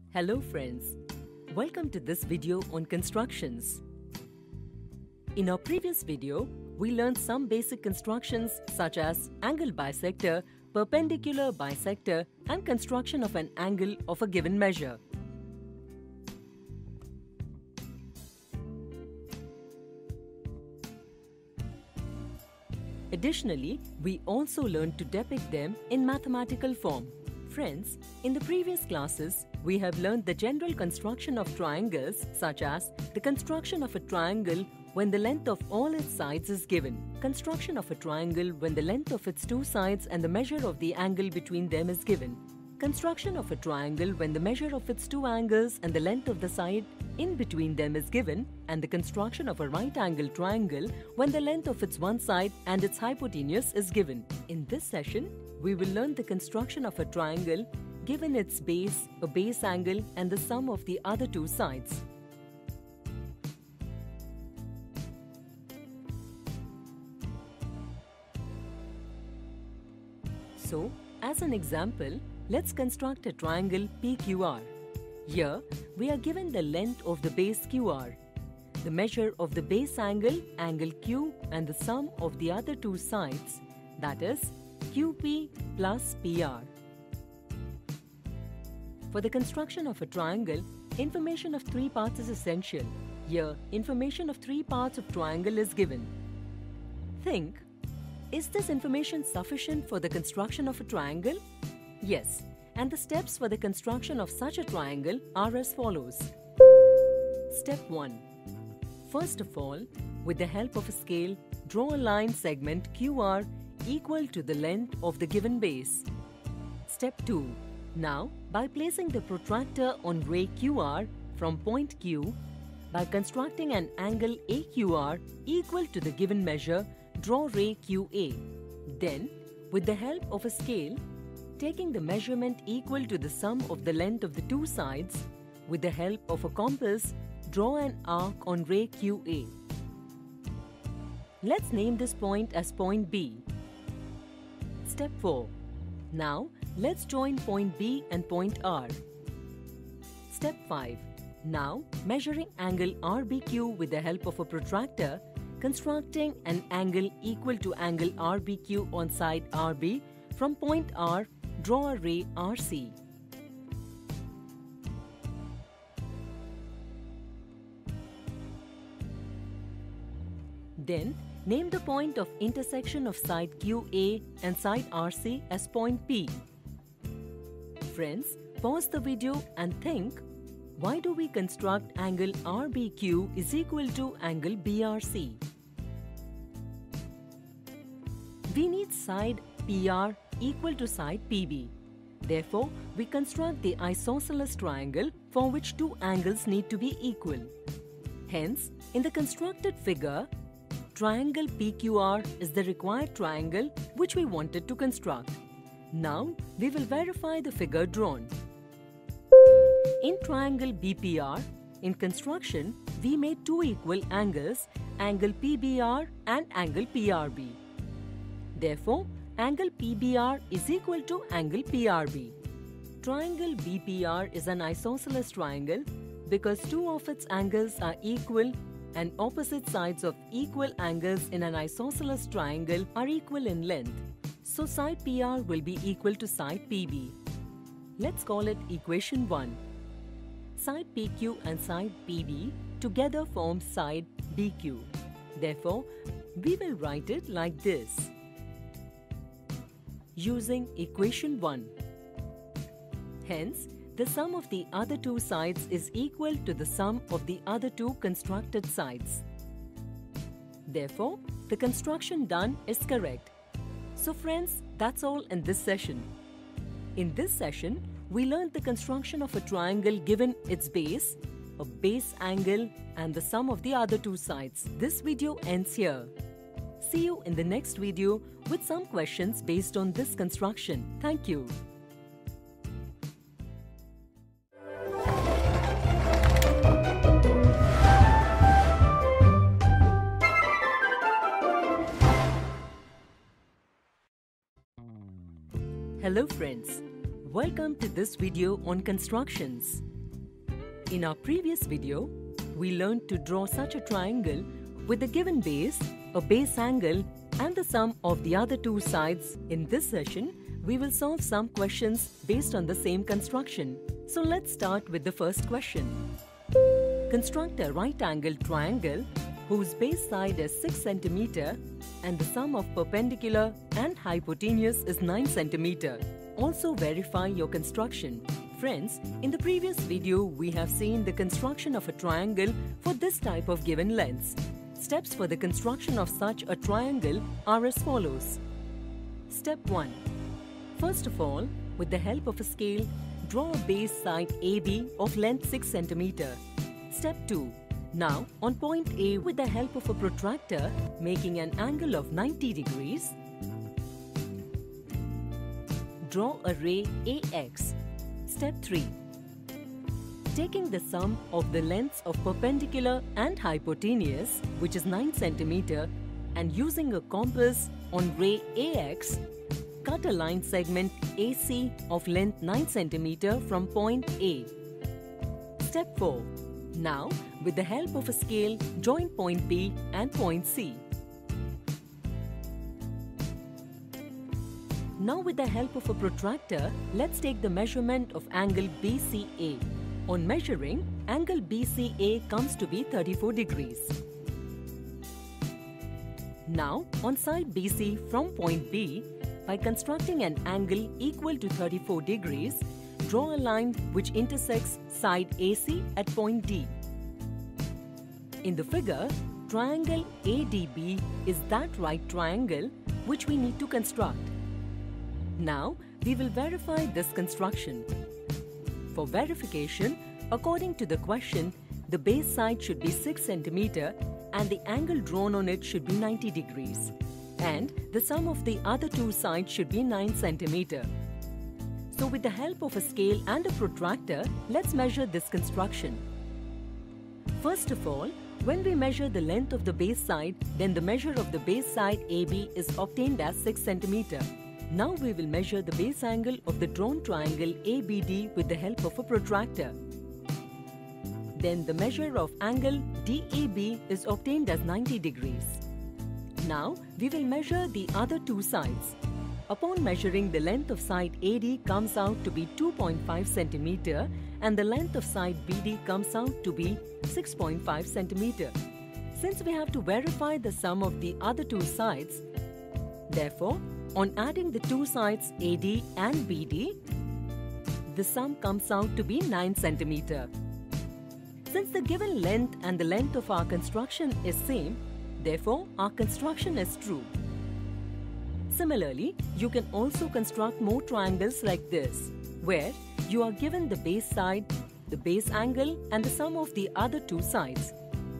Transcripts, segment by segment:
Hello friends, welcome to this video on constructions. In our previous video, we learned some basic constructions such as angle bisector, perpendicular bisector and construction of an angle of a given measure. Additionally, we also learned to depict them in mathematical form. Friends, in the previous classes, we have learned the general construction of triangles such as the construction of a triangle when the length of all its sides is given, construction of a triangle when the length of its two sides and the measure of the angle between them is given, construction of a triangle when the measure of its two angles and the length of the side in between them is given, and the construction of a right-angled triangle when the length of its one side and its hypotenuse is given. In this session, we will learn the construction of a triangle given its base, a base angle and the sum of the other two sides. So, as an example, let's construct a triangle PQR. Here, we are given the length of the base QR, the measure of the base angle, angle Q, and the sum of the other two sides, that is, QP plus PR. For the construction of a triangle, information of three parts is essential. Here, information of three parts of triangle is given. Think, is this information sufficient for the construction of a triangle? Yes, and the steps for the construction of such a triangle are as follows. Step 1. First of all, with the help of a scale, draw a line segment QR equal to the length of the given base. Step 2. Now, by placing the protractor on ray QR from point Q, by constructing an angle AQR equal to the given measure, draw ray QA. Then, with the help of a scale, taking the measurement equal to the sum of the length of the two sides, with the help of a compass, draw an arc on ray QA. Let's name this point as point B. Step 4. Now, let's join point B and point R. Step 5. Now, measuring angle RBQ with the help of a protractor, constructing an angle equal to angle RBQ on side RB, from point R, draw a ray RC. Then, name the point of intersection of side QA and side RC as point P. Friends, pause the video and think, why do we construct angle RBQ is equal to angle BRC? We need side PR equal to side PB. Therefore, we construct the isosceles triangle for which two angles need to be equal. Hence, in the constructed figure, triangle PQR is the required triangle which we wanted to construct. Now, we will verify the figure drawn. In triangle BPR, in construction, we made two equal angles, angle PBR and angle PRB. Therefore, angle PBR is equal to angle PRB. Triangle BPR is an isosceles triangle because two of its angles are equal and opposite sides of equal angles in an isosceles triangle are equal in length. So side PR will be equal to side PB. Let's call it equation 1. Side PQ and side PB together form side BQ. Therefore, we will write it like this. Using equation 1. Hence, the sum of the other two sides is equal to the sum of the other two constructed sides. Therefore, the construction done is correct. So friends, that's all in this session. In this session, we learned the construction of a triangle given its base, a base angle and the sum of the other two sides. This video ends here. See you in the next video with some questions based on this construction. Thank you. Hello friends, welcome to this video on constructions. In our previous video, we learned to draw such a triangle with the given base, a base angle, and the sum of the other two sides. In this session, we will solve some questions based on the same construction. So let's start with the first question. Construct a right-angled triangle whose base side is 6 cm and the sum of perpendicular and hypotenuse is 9 cm. Also verify your construction. Friends, in the previous video, we have seen the construction of a triangle for this type of given lengths. Steps for the construction of such a triangle are as follows. Step 1. First of all, with the help of a scale, draw a base side AB of length 6 cm. Step 2. Now, on point A, with the help of a protractor, making an angle of 90 degrees, draw a ray AX. Step 3. Taking the sum of the lengths of perpendicular and hypotenuse, which is 9 cm, and using a compass on ray AX, cut a line segment AC of length 9 cm from point A. Step 4. Now, with the help of a scale, join point B and point C. Now, with the help of a protractor, let's take the measurement of angle BCA. On measuring, angle BCA comes to be 34 degrees. Now, on side BC from point B, by constructing an angle equal to 34 degrees, draw a line which intersects side AC at point D. In the figure, triangle ADB is that right triangle which we need to construct. Now, we will verify this construction. For verification, according to the question, the base side should be 6 cm and the angle drawn on it should be 90 degrees. And the sum of the other two sides should be 9 cm. So with the help of a scale and a protractor, let's measure this construction. First of all, when we measure the length of the base side, then the measure of the base side AB is obtained as 6 cm. Now we will measure the base angle of the drawn triangle ABD with the help of a protractor. Then the measure of angle DAB is obtained as 90 degrees. Now we will measure the other two sides. Upon measuring, the length of side AD comes out to be 2.5 cm and the length of side BD comes out to be 6.5 cm. Since we have to verify the sum of the other two sides, therefore, on adding the two sides AD and BD, the sum comes out to be 9 cm. Since the given length and the length of our construction is same, therefore our construction is true. Similarly, you can also construct more triangles like this, where you are given the base side, the base angle, and the sum of the other two sides.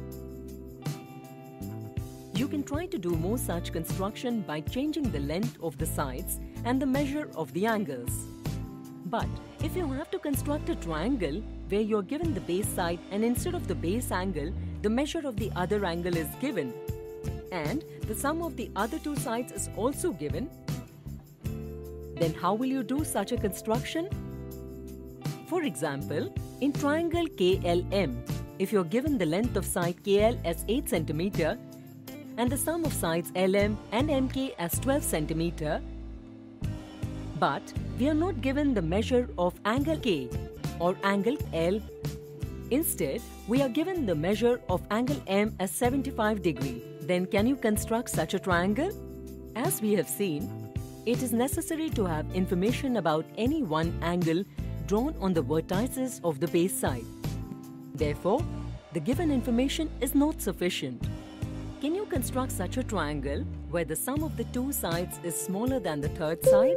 You can try to do more such construction by changing the length of the sides and the measure of the angles. But if you have to construct a triangle where you are given the base side and instead of the base angle, the measure of the other angle is given, and the sum of the other two sides is also given, then how will you do such a construction? For example, in triangle KLM, if you are given the length of side KL as 8 cm and the sum of sides LM and MK as 12 cm, but we are not given the measure of angle K or angle L. Instead, we are given the measure of angle M as 75 degrees. Then can you construct such a triangle? As we have seen, it is necessary to have information about any one angle drawn on the vertices of the base side. Therefore, the given information is not sufficient. Can you construct such a triangle where the sum of the two sides is smaller than the third side?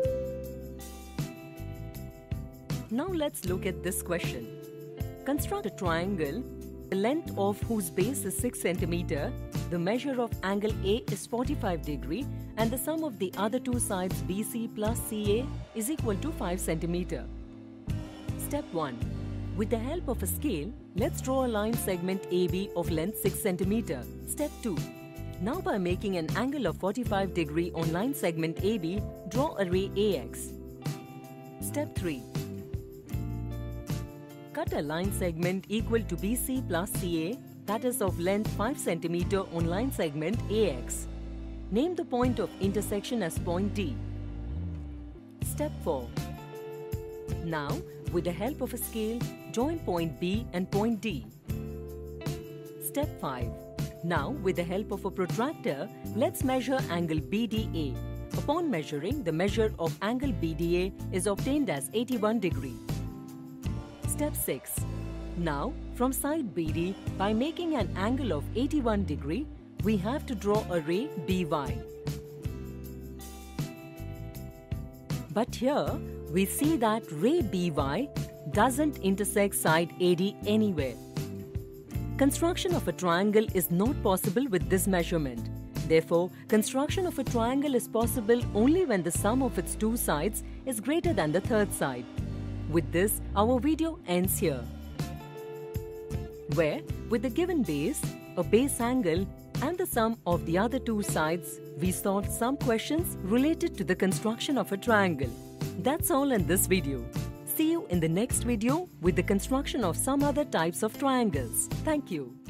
Now let's look at this question. Construct a triangle, the length of whose base is 6 cm, the measure of angle A is 45 degrees, and the sum of the other two sides BC plus CA is equal to 5 cm. Step 1. With the help of a scale, let's draw a line segment AB of length 6 cm. Step 2. Now by making an angle of 45 degrees on line segment AB, draw a ray AX. Step 3. Cut a line segment equal to BC plus CA, that is of length 5 cm on line segment AX. Name the point of intersection as point D. Step 4. Now, with the help of a scale, join point B and point D. Step 5. Now, with the help of a protractor, let's measure angle BDA. Upon measuring, the measure of angle BDA is obtained as 81 degree. Step 6. Now, from side BD, by making an angle of 81 degree, we have to draw a ray BY. But here, we see that ray BY doesn't intersect side AD anywhere. Construction of a triangle is not possible with this measurement. Therefore, construction of a triangle is possible only when the sum of its two sides is greater than the third side. With this, our video ends here, where with the given base, a base angle and the sum of the other two sides, we solved some questions related to the construction of a triangle. That's all in this video. See you in the next video with the construction of some other types of triangles. Thank you.